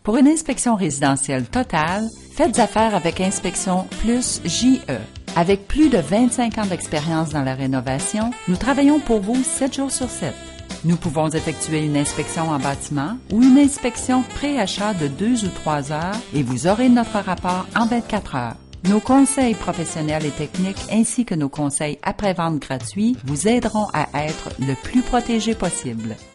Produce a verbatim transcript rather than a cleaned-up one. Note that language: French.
Pour une inspection résidentielle totale, faites affaire avec Inspection Plus J E. Avec plus de vingt-cinq ans d'expérience dans la rénovation, nous travaillons pour vous sept jours sur sept. Nous pouvons effectuer une inspection en bâtiment ou une inspection pré-achat de deux ou trois heures et vous aurez notre rapport en vingt-quatre heures. Nos conseils professionnels et techniques ainsi que nos conseils après-vente gratuits vous aideront à être le plus protégé possible.